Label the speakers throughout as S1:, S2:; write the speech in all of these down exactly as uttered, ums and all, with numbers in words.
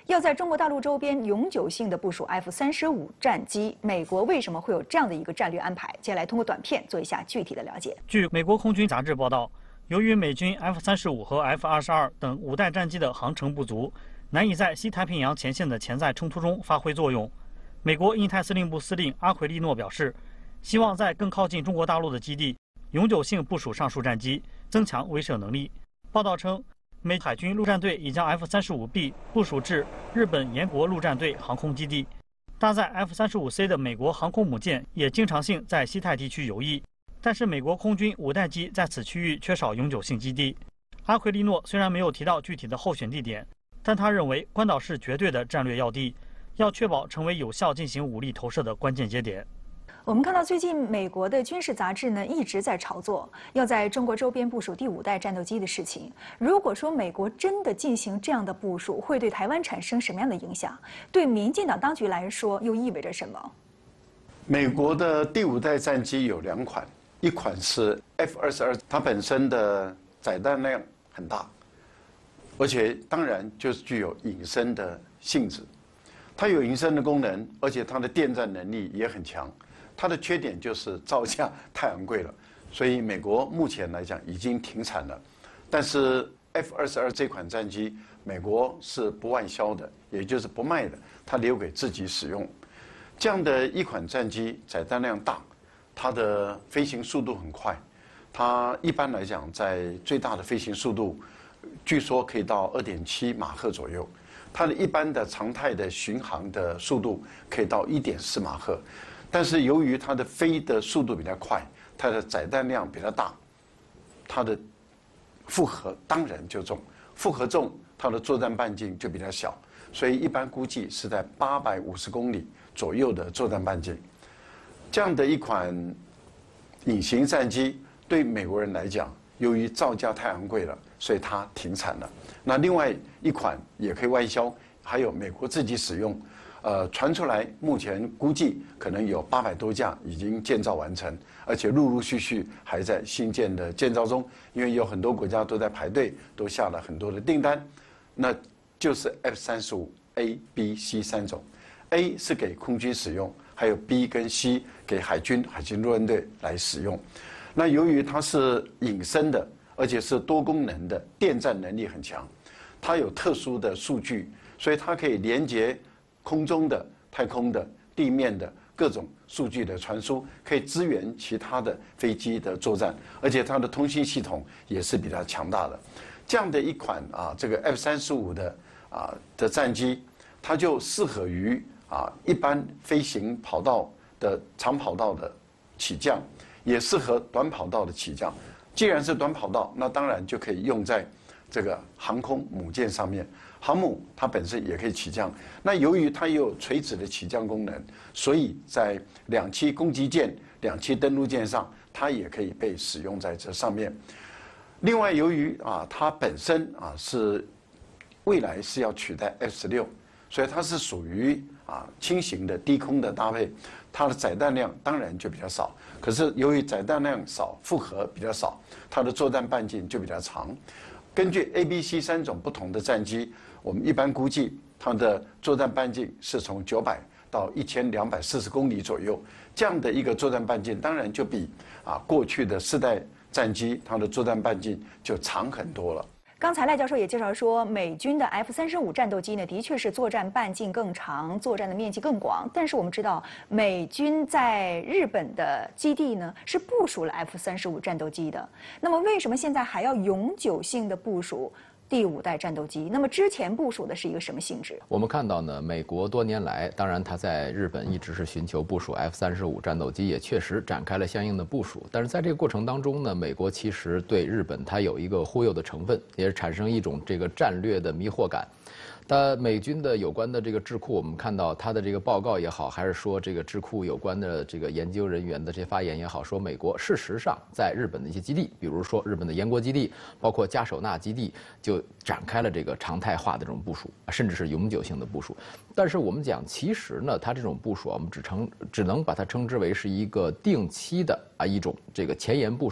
S1: 要在中国大陆周边永久性的部署 F 三十五战机，美国为什么会有这样的一个战略安排？接下来通过短片做一下具体的了解。
S2: 据美国空军杂志报道，由于美军 F 三十五和 F 二十二等五代战机的航程不足，难以在西太平洋前线的潜在冲突中发挥作用。美国印太司令部司令阿奎利诺表示，希望在更靠近中国大陆的基地永久性部署上述战机，增强威慑能力。报道称，美海军陆战队已将 F 三十五 B 部署至日本岩国陆战队航空基地。搭载 F 三十五 C 的美国航空母舰也经常性在西太地区游弋，但是美国空军五代机在此区域缺少永久性基地。阿奎利诺虽然没有提到具体的候选地点，但他认为关岛是绝对的战略要地，要确保成为有效进行武力投射的关键节点。
S1: 我们看到最近美国的军事杂志呢一直在炒作要在中国周边部署第五代战斗机的事情。如果说美国真的进行这样的部署，会对台湾产生什么样的影响？对民进党当局来说又意味着什么？
S3: 美国的第五代战机有两款，一款是 F 二十二，它本身的载弹量很大，而且当然就是具有隐身的性质。它有隐身的功能，而且它的电战能力也很强。它的缺点就是造价太昂贵了，所以美国目前来讲已经停产了。但是 F 二十二这款战机，美国是不外销的，也就是不卖的，它留给自己使用。这样的一款战机，载弹量大，它的飞行速度很快，它一般来讲在最大的飞行速度，据说可以到 二点七马赫左右。它的一般的常态的巡航的速度可以到 一点四马赫。但是由于它的飞的速度比较快，它的载弹量比较大，它的负荷当然就重，负荷重，它的作战半径就比较小，所以一般估计是在八百五十公里左右的作战半径。这样的一款隐形战机，对美国人来讲，由于造价太昂贵了，所以它停产了。那另外一款也可以外销，还有美国自己使用。呃，传出来，目前估计可能有八百多架已经建造完成，而且陆陆续续还在新建的建造中。因为有很多国家都在排队，都下了很多的订单。那就是 F 三十五 A、B、C 三种 ，A 是给空军使用，还有 B 跟 C 给海军、海军陆战队来使用。那由于它是隐身的，而且是多功能的，电战能力很强，它有特殊的数据，所以它可以连接空中的、太空的、地面的各种数据的传输，可以支援其他的飞机的作战，而且它的通信系统也是比较强大的。这样的一款啊，这个 F 三十五的啊的战机，它就适合于啊一般飞行跑道的长跑道的起降，也适合短跑道的起降。既然是短跑道，那当然就可以用在这个航空母舰上面。航母它本身也可以起降，那由于它也有垂直的起降功能，所以在两栖攻击舰、两栖登陆舰上，它也可以被使用在这上面。另外，由于啊它本身啊是未来是要取代 F 十六，所以它是属于啊轻型的低空的搭配，它的载弹量当然就比较少。可是由于载弹量少，负荷比较少，它的作战半径就比较长。根据 A、B、C 三种不同的战机，我们一般估计它的作战半径是从九百到一千两百四十公里左右。这样的一个作战半径，当然就比啊过去的四代战机它的作战半径就长很多了。
S1: 刚才赖教授也介绍说，美军的 F 三十五战斗机呢，的确是作战半径更长，作战的面积更广。但是我们知道，美军在日本的基地呢是部署了 F 三十五战斗机的。那么，为什么现在还要永久性的部署第五代战斗机？那么之前部署的是一个什么性质？
S4: 我们看到呢，美国多年来，当然它在日本一直是寻求部署 F 三十五战斗机，也确实展开了相应的部署。但是在这个过程当中呢，美国其实对日本它有一个忽悠的成分，也是产生一种这个战略的迷惑感。但美军的有关的这个智库，我们看到它的这个报告也好，还是说这个智库有关的这个研究人员的这些发言也好，说美国事实上在日本的一些基地，比如说日本的岩国基地，包括加手纳基地，就展开了这个常态化的这种部署，甚至是永久性的部署。但是我们讲，其实呢，它这种部署啊，我们只称只能把它称之为是一个定期的啊一种这个前沿部署。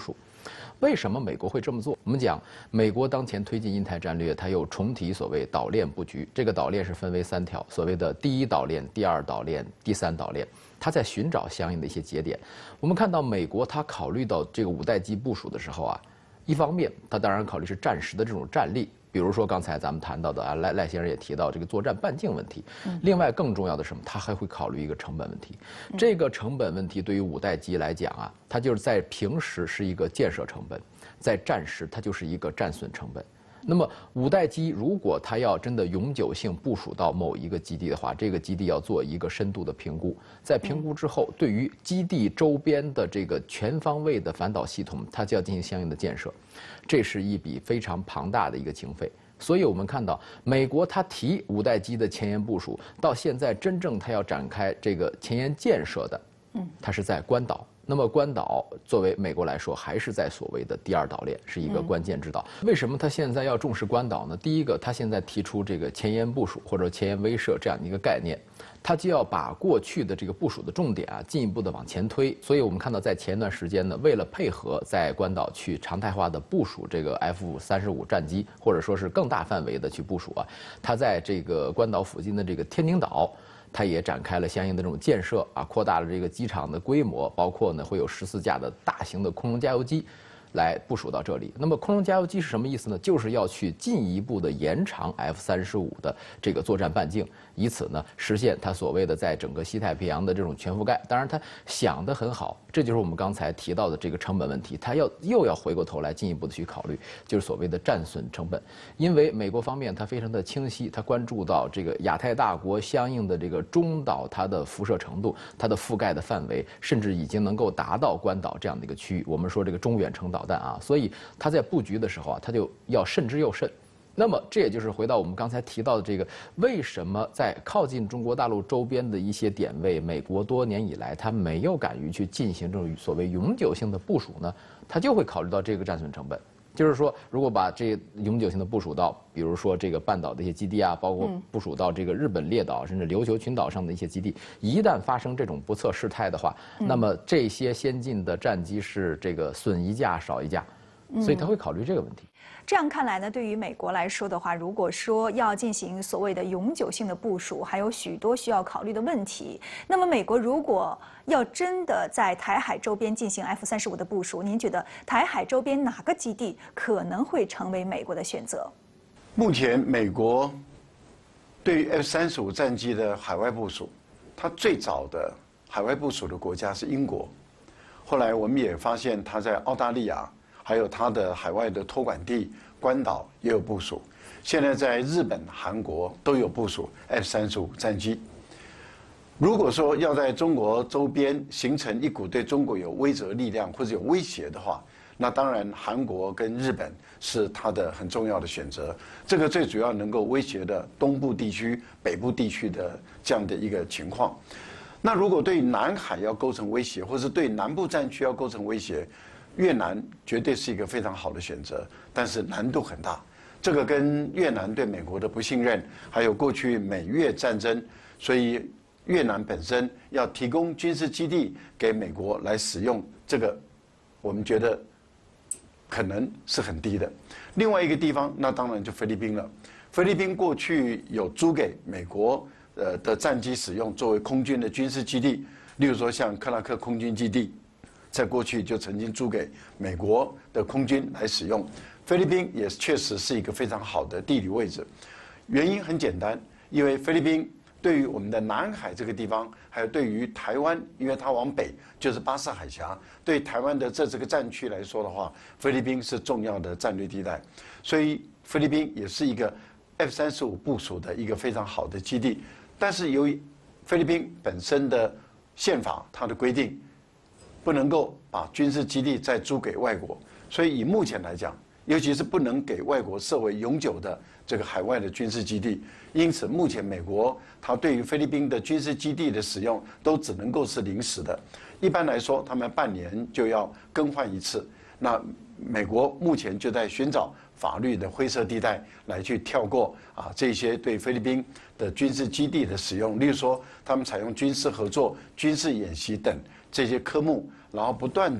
S4: 为什么美国会这么做？我们讲，美国当前推进印太战略，它又重提所谓岛链布局。这个岛链是分为三条，所谓的第一岛链、第二岛链、第三岛链。它在寻找相应的一些节点。我们看到美国它考虑到这个五代机部署的时候啊，一方面它当然考虑是战时的这种战力。比如说刚才咱们谈到的啊，赖赖先生也提到这个作战半径问题。另外更重要的是什么？他还会考虑一个成本问题。这个成本问题对于五代机来讲啊，它就是在平时是一个建设成本，在战时它就是一个战损成本。那么五代机如果它要真的永久性部署到某一个基地的话，这个基地要做一个深度的评估，在评估之后，对于基地周边的这个全方位的反导系统，它就要进行相应的建设，这是一笔非常庞大的一个经费。所以我们看到，美国它提五代机的前沿部署，到现在真正它要展开这个前沿建设的，嗯，它是在关岛。那么关岛作为美国来说，还是在所谓的第二岛链，是一个关键之岛。为什么他现在要重视关岛呢？第一个，他现在提出这个前沿部署或者前沿威慑这样的一个概念，他就要把过去的这个部署的重点啊进一步的往前推。所以我们看到，在前一段时间呢，为了配合在关岛去常态化的部署这个 F 三十五战机，或者说是更大范围的去部署啊，他在这个关岛附近的这个天宁岛。它也展开了相应的这种建设啊，扩大了这个机场的规模，包括呢会有十四架的大型的空中加油机来部署到这里。那么空中加油机是什么意思呢？就是要去进一步的延长 F 三十五的这个作战半径，以此呢实现它所谓的在整个西太平洋的这种全覆盖。当然，它想得很好，这就是我们刚才提到的这个成本问题。它要又要回过头来进一步的去考虑，就是所谓的战损成本。因为美国方面它非常的清晰，它关注到这个亚太大国相应的这个中岛它的辐射程度、它的覆盖的范围，甚至已经能够达到关岛这样的一个区域。我们说这个中远程导弹啊，所以它在布局的时候啊，它就要慎之又慎。那么这也就是回到我们刚才提到的这个，为什么在靠近中国大陆周边的一些点位，美国多年以来它没有敢于去进行这种所谓永久性的部署呢？它就会考虑到这个战损成本。就是说，如果把这永久性的部署到，比如说这个半岛的一些基地啊，包括部署到这个日本列岛甚至琉球群岛上的一些基地，一旦发生这种不测事态的话，那么这些先进的战机是这个损一架少一架，所以他会考虑这个问题。
S1: 这样看来呢，对于美国来说的话，如果说要进行所谓的永久性的部署，还有许多需要考虑的问题。那么，美国如果要真的在台海周边进行 F 三十五的部署，您觉得台海周边哪个基地可能会成为美国的选择？
S3: 目前美国对于 F 三十五战机的海外部署，它最早的海外部署的国家是英国，后来我们也发现它在澳大利亚。还有它的海外的托管地关岛也有部署，现在在日本、韩国都有部署 F 三十五战机。如果说要在中国周边形成一股对中国有威慑力量或者有威胁的话，那当然韩国跟日本是它的很重要的选择。这个最主要能够威胁的东部地区、北部地区的这样的一个情况。那如果对南海要构成威胁，或是对南部战区要构成威胁，越南绝对是一个非常好的选择，但是难度很大。这个跟越南对美国的不信任，还有过去美越战争，所以越南本身要提供军事基地给美国来使用，这个我们觉得可能是很低的。另外一个地方，那当然就菲律宾了。菲律宾过去有租给美国呃的战机使用，作为空军的军事基地，例如说像克拉克空军基地。在过去就曾经租给美国的空军来使用，菲律宾也确实是一个非常好的地理位置。原因很简单，因为菲律宾对于我们的南海这个地方，还有对于台湾，因为它往北就是巴士海峡，对台湾的这这个战区来说的话，菲律宾是重要的战略地带，所以菲律宾也是一个 F 三十五部署的一个非常好的基地。但是由于菲律宾本身的宪法，它的规定。不能够把军事基地再租给外国，所以以目前来讲，尤其是不能给外国设为永久的这个海外的军事基地。因此，目前美国它对于菲律宾的军事基地的使用都只能够是临时的。一般来说，他们半年就要更换一次。那美国目前就在寻找法律的灰色地带来去跳过啊这些对菲律宾的军事基地的使用，例如说他们采用军事合作、军事演习等。这些科目，然后不断的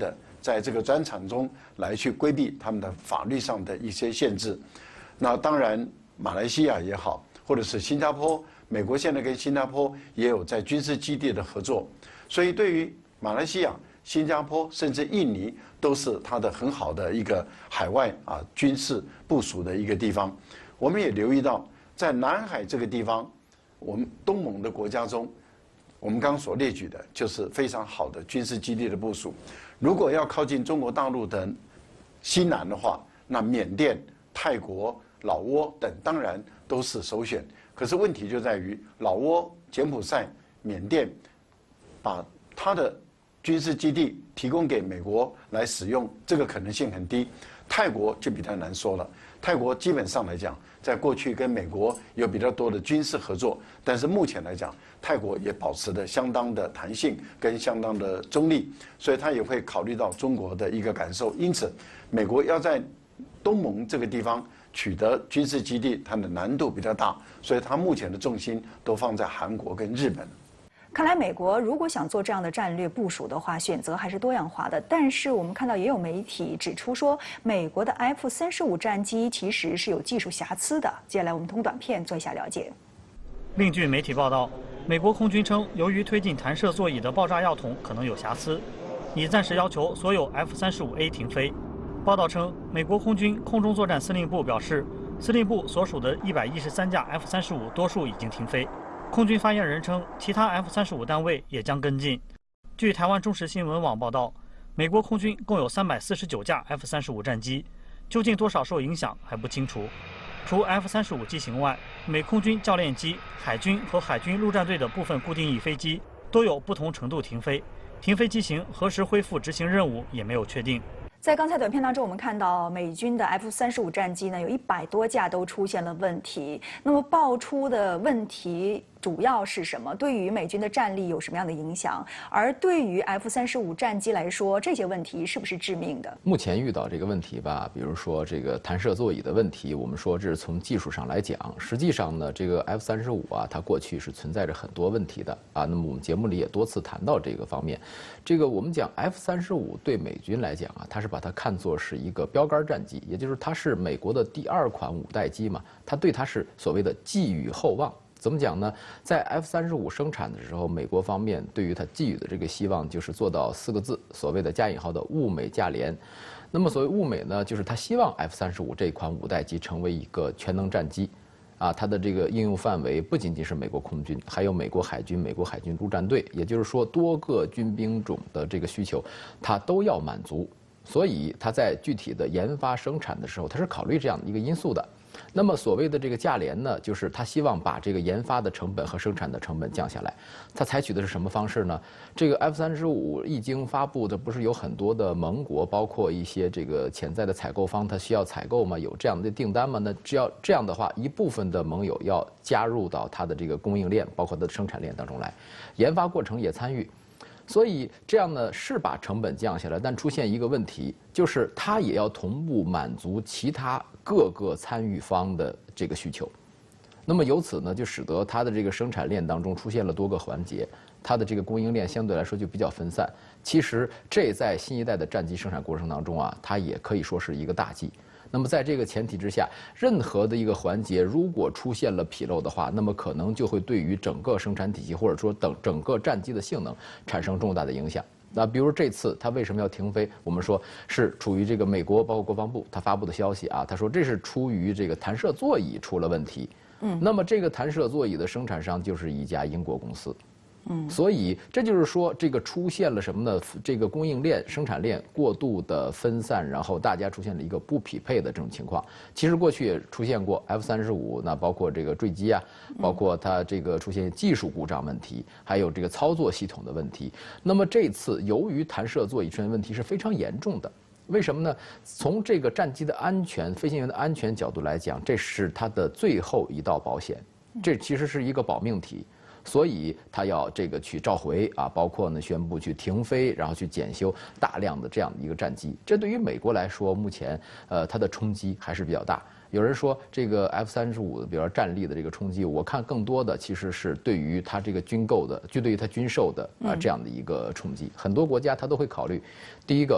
S3: 在这个专场中来去规避他们的法律上的一些限制。那当然，马来西亚也好，或者是新加坡，美国现在跟新加坡也有在军事基地的合作，所以对于马来西亚、新加坡甚至印尼，都是它的很好的一个海外啊军事部署的一个地方。我们也留意到，在南海这个地方，我们东盟的国家中，我们刚刚所列举的就是非常好的军事基地的部署。如果要靠近中国大陆的西南的话，那缅甸、泰国、老挝等当然都是首选。可是问题就在于，老挝、柬埔寨、缅甸把它的军事基地提供给美国来使用，这个可能性很低。泰国就比较难说了。泰国基本上来讲，在过去跟美国有比较多的军事合作，但是目前来讲，泰国也保持的相当的弹性跟相当的中立，所以他也会考虑到中国的一个感受。因此，美国要在东盟这个地方取得军事基地，它的难度比较大，所以它目前的重心都放在韩国跟日本。
S1: 看来美国如果想做这样的战略部署的话，选择还是多样化的。但是我们看到也有媒体指出说，美国的 F 三十五战机其实是有技术瑕疵的。接下来我们通过短片做一下了解。
S2: 另据媒体报道，美国空军称，由于推进弹射座椅的爆炸药筒可能有瑕疵，已暂时要求所有 F 三十五 A 停飞。报道称，美国空军空中作战司令部表示，司令部所属的一百一十三架 F 三十五多数已经停飞。空军发言人称，其他 F 三十五单位也将跟进。据台湾中时新闻网报道，美国空军共有三百四十九架 F 三十五战机，究竟多少受影响还不清楚。除 F 三十五机型外，美空军教练机、海军和海军陆战队的部分固定翼飞机都有不同程度停飞，停飞机型何时恢复执行任务也没有确定。
S1: 在刚才短片当中，我们看到美军的 F 三十五战机呢，有一百多架都出现了问题。那么爆出的问题主要是什么？对于美军的战力有什么样的影响？而对于 F 三十五战机来说，这些问题是不是致命的？
S4: 目前遇到这个问题吧，比如说这个弹射座椅的问题，我们说这是从技术上来讲。实际上呢，这个 F 三十五啊，它过去是存在着很多问题的啊。那么我们节目里也多次谈到这个方面。这个我们讲 F 三十五对美军来讲啊，它是把它看作是一个标杆战机，也就是它是美国的第二款五代机嘛，它对它是所谓的寄予厚望。怎么讲呢？在 F 三十五生产的时候，美国方面对于它寄予的这个希望就是做到四个字，所谓的加引号的物美价廉。那么所谓物美呢，就是他希望 F 三十五这款五代机成为一个全能战机，啊，它的这个应用范围不仅仅是美国空军，还有美国海军、美国海军陆战队，也就是说多个军兵种的这个需求，它都要满足。所以它在具体的研发生产的时候，它是考虑这样的一个因素的。那么所谓的这个价廉呢，就是他希望把这个研发的成本和生产的成本降下来。他采取的是什么方式呢？这个 F 三十五一经发布的，不是有很多的盟国，包括一些这个潜在的采购方，他需要采购吗？有这样的订单吗？那只要这样的话，一部分的盟友要加入到它的这个供应链，包括它的生产链当中来，研发过程也参与。所以这样呢是把成本降下来，但出现一个问题，就是它也要同步满足其他各个参与方的这个需求。那么由此呢，就使得它的这个生产链当中出现了多个环节，它的这个供应链相对来说就比较分散。其实这在新一代的战机生产过程当中啊，它也可以说是一个大忌。那么在这个前提之下，任何的一个环节如果出现了纰漏的话，那么可能就会对于整个生产体系或者说等整个战机的性能产生重大的影响。那比如这次它为什么要停飞？我们说是处于这个美国包括国防部他发布的消息啊，他说这是出于这个弹射座椅出了问题。嗯，那么这个弹射座椅的生产商就是一家英国公司。嗯，所以这就是说，这个出现了什么呢？这个供应链、生产链过度的分散，然后大家出现了一个不匹配的这种情况。其实过去也出现过 F 三十五，那包括这个坠机啊，包括它这个出现技术故障问题，还有这个操作系统的问题。那么这次由于弹射座椅出现问题是非常严重的。为什么呢？从这个战机的安全、飞行员的安全角度来讲，这是它的最后一道保险，这其实是一个保命题。所以他要这个去召回啊，包括呢宣布去停飞，然后去检修大量的这样的一个战机。这对于美国来说，目前呃它的冲击还是比较大。有人说这个 F 三十五，比如说战力的这个冲击，我看更多的其实是对于它这个军购的，就对于它军售的啊这样的一个冲击。很多国家它都会考虑，第一个，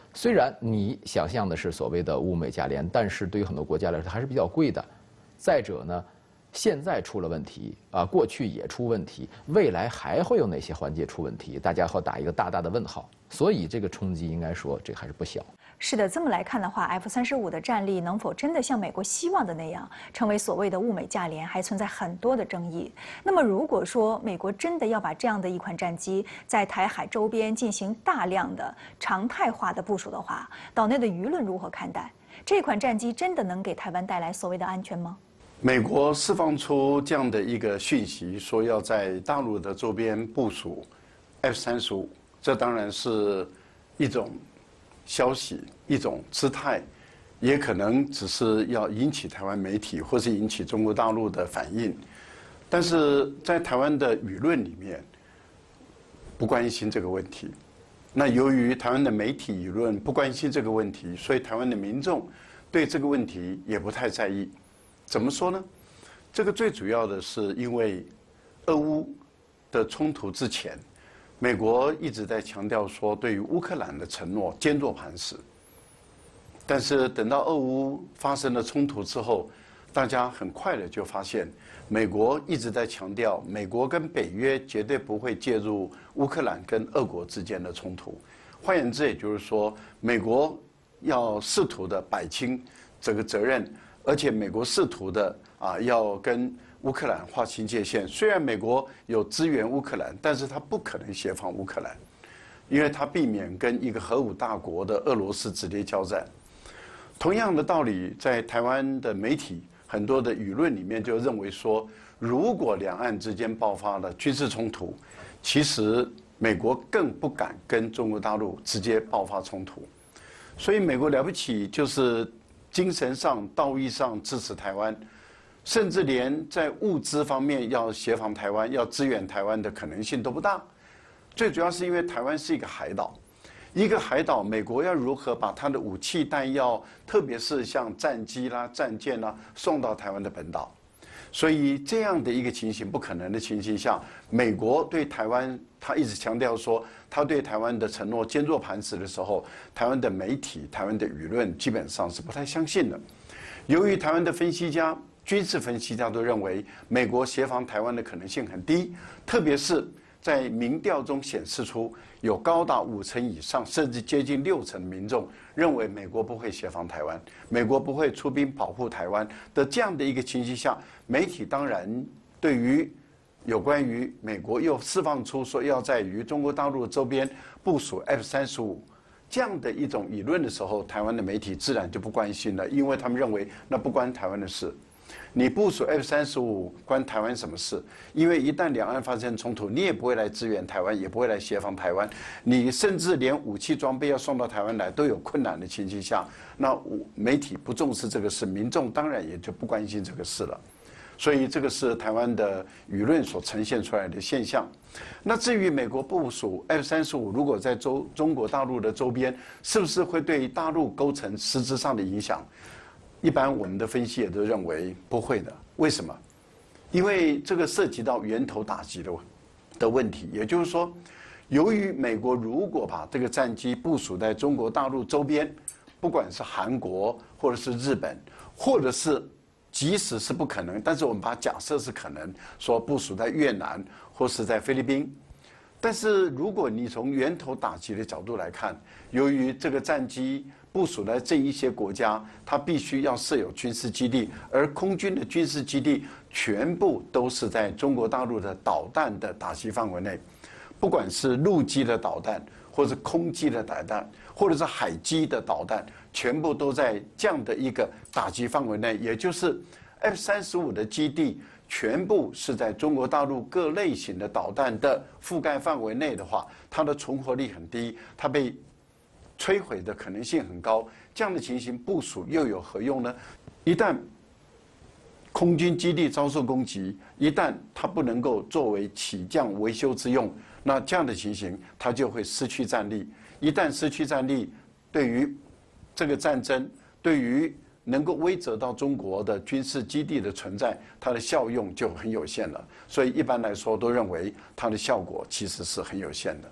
S4: 虽然你想象的是所谓的物美价廉，但是对于很多国家来说，它还是比较贵的。再者呢，现在出了问题啊，过去也出问题，未来还会有哪些环节出问题？大家会打一个大大的问号。所以这个冲击应该说这还是不小。
S1: 是的，这么来看的话 ，F 三十五的战力能否真的像美国希望的那样成为所谓的物美价廉，还存在很多的争议。那么，如果说美国真的要把这样的一款战机在台海周边进行大量的常态化的部署的话，岛内的舆论如何看待？这款战机真的能给台湾带来所谓的安全吗？
S3: 美国释放出这样的一个讯息，说要在大陆的周边部署 F 三十五，这当然是一种消息，一种姿态，也可能只是要引起台湾媒体或是引起中国大陆的反应。但是在台湾的舆论里面不关心这个问题。那由于台湾的媒体舆论不关心这个问题，所以台湾的民众对这个问题也不太在意。怎么说呢？这个最主要的是因为俄乌的冲突之前，美国一直在强调说对于乌克兰的承诺坚若磐石。但是等到俄乌发生了冲突之后，大家很快的就发现，美国一直在强调，美国跟北约绝对不会介入乌克兰跟俄国之间的冲突。换言之，也就是说，美国要试图的摆清这个责任。而且美国试图的啊，要跟乌克兰划清界限。虽然美国有支援乌克兰，但是他不可能协防乌克兰，因为他避免跟一个核武大国的俄罗斯直接交战。同样的道理，在台湾的媒体很多的舆论里面就认为说，如果两岸之间爆发了军事冲突，其实美国更不敢跟中国大陆直接爆发冲突。所以美国了不起就是精神上、道义上支持台湾，甚至连在物资方面要协防台湾、要支援台湾的可能性都不大。最主要是因为台湾是一个海岛，一个海岛，美国要如何把它的武器弹药，特别是像战机啦、战舰啦，送到台湾的本岛？所以这样的一个情形，不可能的情形下，美国对台湾，他一直强调说，他对台湾的承诺坚若磐石的时候，台湾的媒体、台湾的舆论基本上是不太相信的。由于台湾的分析家、军事分析家都认为，美国协防台湾的可能性很低，特别是在民调中显示出，有高达五成以上，甚至接近六成的民众认为美国不会协防台湾，美国不会出兵保护台湾的这样的一个情形下，媒体当然对于有关于美国又释放出说要在于中国大陆周边部署 F 三十五这样的一种舆论的时候，台湾的媒体自然就不关心了，因为他们认为那不关台湾的事。你部署 F 三十五关台湾什么事？因为一旦两岸发生冲突，你也不会来支援台湾，也不会来协防台湾，你甚至连武器装备要送到台湾来都有困难的情形下，那媒体不重视这个事，民众当然也就不关心这个事了。所以这个是台湾的舆论所呈现出来的现象。那至于美国部署 F 三十五，如果在周中国大陆的周边，是不是会对大陆构成实质上的影响？一般我们的分析也都认为不会的。为什么？因为这个涉及到源头打击的的问题。也就是说，由于美国如果把这个战机部署在中国大陆周边，不管是韩国或者是日本，或者是即使是不可能，但是我们把假设是可能，说部署在越南或是在菲律宾。但是如果你从源头打击的角度来看，由于这个战机部署在这一些国家，它必须要设有军事基地，而空军的军事基地全部都是在中国大陆的导弹的打击范围内，不管是陆基的导弹，或是空基的导弹，或者是海基的导弹，全部都在这样的一个打击范围内，也就是 F 三十五的基地全部是在中国大陆各类型的导弹的覆盖范围内的话，它的存活率很低，它被摧毁的可能性很高。这样的情形部署又有何用呢？一旦空军基地遭受攻击，一旦它不能够作为起降维修之用，那这样的情形它就会失去战力。一旦失去战力，对于这个战争，对于能够威慑到中国的军事基地的存在，它的效用就很有限了。所以一般来说都认为它的效果其实是很有限的。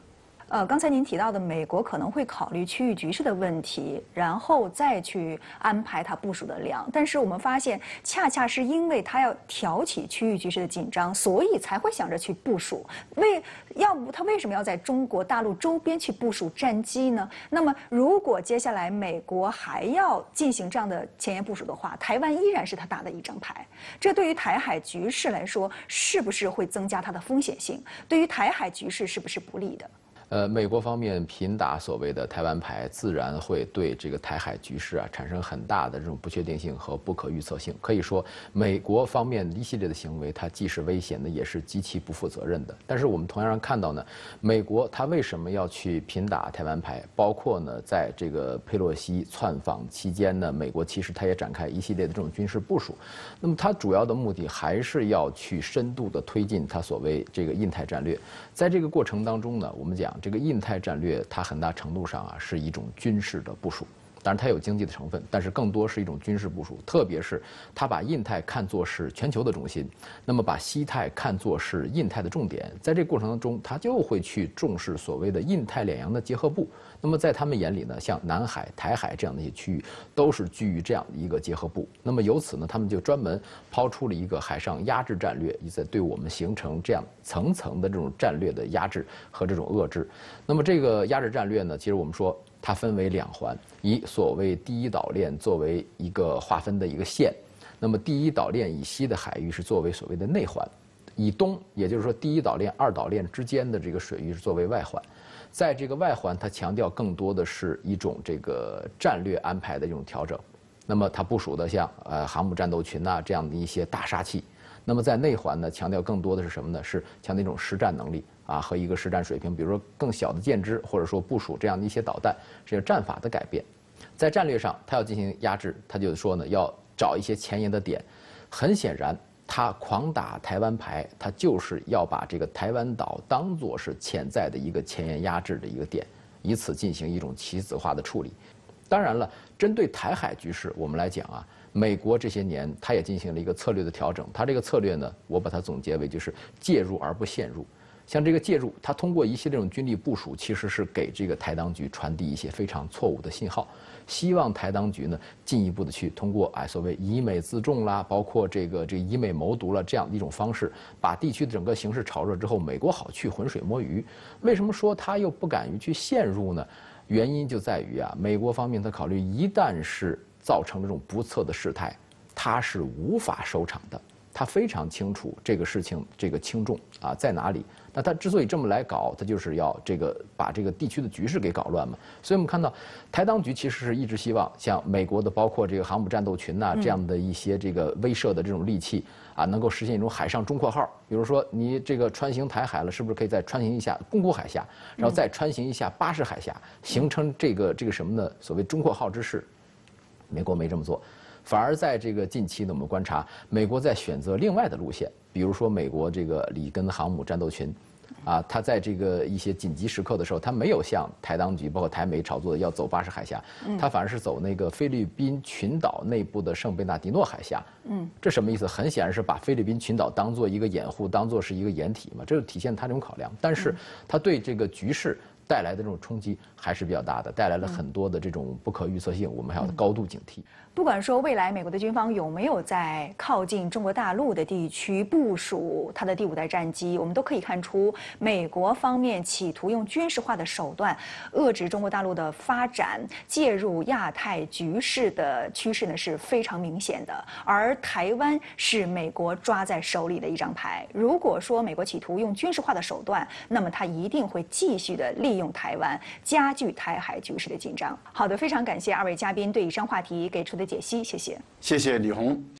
S1: 呃，刚才您提到的美国可能会考虑区域局势的问题，然后再去安排它部署的量。但是我们发现，恰恰是因为它要挑起区域局势的紧张，所以才会想着去部署。为要不它为什么要在中国大陆周边去部署战机呢？那么如果接下来美国还要进行这样的前沿部署的话，台湾依然是它打的一张牌。这对于台海局势来说，是不是会增加它的风险性？对于台海局势是不是不利的？
S4: 呃，美国方面频打所谓的台湾牌，自然会对这个台海局势啊产生很大的这种不确定性和不可预测性。可以说，美国方面一系列的行为，它既是危险的，也是极其不负责任的。但是我们同样看到呢，美国它为什么要去频打台湾牌？包括呢，在这个佩洛西窜访期间呢，美国其实它也展开一系列的这种军事部署。那么它主要的目的还是要去深度的推进它所谓这个印太战略。在这个过程当中呢，我们讲。这个印太战略，它很大程度上啊是一种军事的部署，当然它有经济的成分，但是更多是一种军事部署。特别是它把印太看作是全球的中心，那么把西太看作是印太的重点，在这个过程当中，它就会去重视所谓的印太两洋的结合部。那么在他们眼里呢，像南海、台海这样的一些区域，都是居于这样的一个结合部。那么由此呢，他们就专门抛出了一个海上压制战略，也在对我们形成这样层层的这种战略的压制和这种遏制。那么这个压制战略呢，其实我们说它分为两环，以所谓第一岛链作为一个划分的一个线。那么第一岛链以西的海域是作为所谓的内环，以东，也就是说第一岛链、二岛链之间的这个水域是作为外环。在这个外环，它强调更多的是一种这个战略安排的一种调整。那么它部署的像呃航母战斗群呐、啊、这样的一些大杀器。那么在内环呢，强调更多的是什么呢？是强调一种实战能力啊和一个实战水平，比如说更小的舰只，或者说部署这样的一些导弹，这个战法的改变。在战略上，它要进行压制，它就是说呢，要找一些前沿的点。很显然，它狂打台湾牌，它就是要把这个台湾岛当作是潜在的一个前沿压制的一个点，以此进行一种棋子化的处理。当然了，针对台海局势，我们来讲啊，美国这些年它也进行了一个策略的调整。它这个策略呢，我把它总结为就是介入而不陷入。像这个介入，它通过一系列这种军力部署，其实是给这个台当局传递一些非常错误的信号，希望台当局呢进一步的去通过哎所谓以美自重啦，包括这个这个以美谋独了这样的一种方式，把地区的整个形势炒热之后，美国好去浑水摸鱼。为什么说他又不敢于去陷入呢？原因就在于啊，美国方面他考虑，一旦是造成这种不测的事态，他是无法收场的。他非常清楚这个事情这个轻重啊在哪里。那他之所以这么来搞，他就是要这个把这个地区的局势给搞乱嘛。所以我们看到台当局其实是一直希望像美国的包括这个航母战斗群呐、啊、这样的一些这个威慑的这种利器啊，能够实现一种海上中括号。比如说你这个穿行台海了，是不是可以再穿行一下宫古海峡，然后再穿行一下巴士海峡，形成这个这个什么呢？所谓中括号之势。美国没这么做。反而在这个近期呢，我们观察美国在选择另外的路线，比如说美国这个里根航母战斗群，啊，它在这个一些紧急时刻的时候，它没有像台当局包括台美炒作的要走巴士海峡，它反而是走那个菲律宾群岛内部的圣贝纳迪诺海峡。嗯，这什么意思？很显然是把菲律宾群岛当做一个掩护，当做是一个掩体嘛，这就体现它这种考量。但是它对这个局势带来的这种冲击还是比较大的，带来了很多的这种不可预测性，我们还要高度警惕。
S1: 不管说未来美国的军方有没有在靠近中国大陆的地区部署它的第五代战机，我们都可以看出，美国方面企图用军事化的手段遏制中国大陆的发展，介入亚太局势的趋势呢是非常明显的。而台湾是美国抓在手里的一张牌。如果说美国企图用军事化的手段，那么它一定会继续的利用台湾，加剧台海局势的紧张。好的，非常感谢二位嘉宾对以上话题给出的解析，谢谢。
S3: 谢谢李红。